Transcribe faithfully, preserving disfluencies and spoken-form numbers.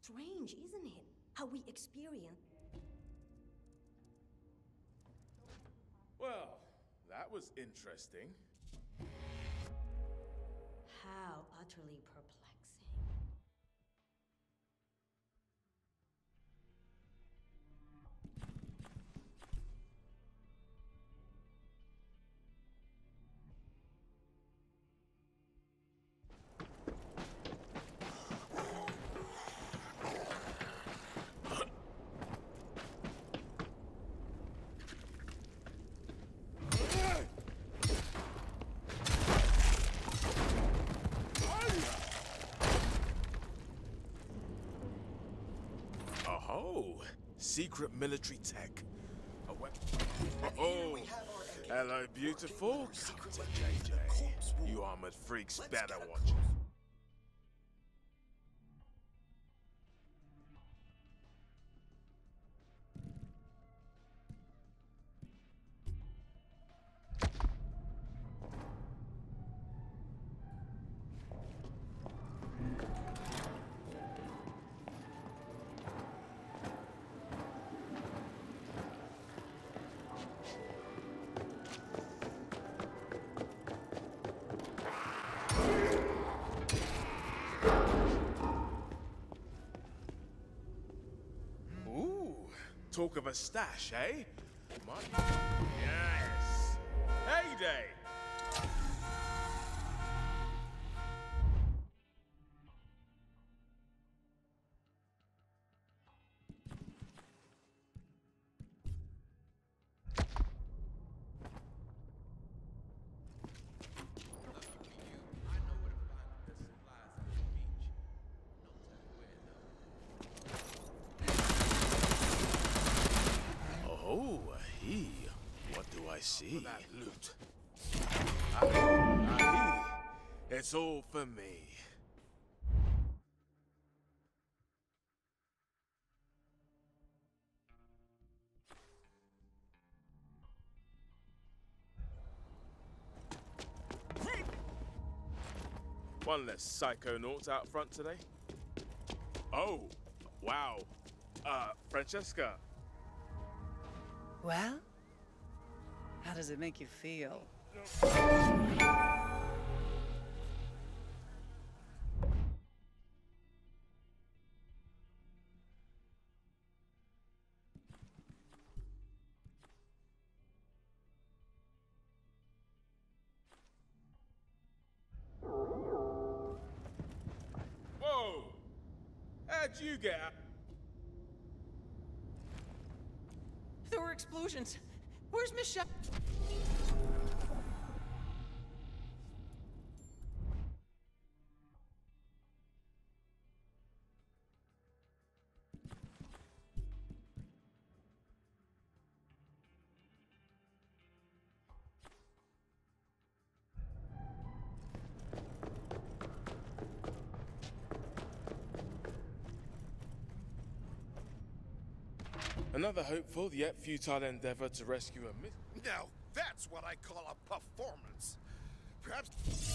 Strange, isn't it? How we experience... Well, that was interesting. How utterly perplexing. Oh, secret military tech. A weapon. Oh, hello, beautiful. Come to J J. You armored freaks better watch it. Talk of a stash, eh? My... Yes! Heyday! Oh, he. What do I see? For that loot. Ah, he. It's all for me. One less psychonauts out front today. Oh, wow. Uh, Francesca. Well, how does it make you feel? Whoa! How'd you get out? There were explosions. Where's Michelle? Another hopeful yet futile endeavor to rescue a miss. Now that's what I call a performance. Perhaps...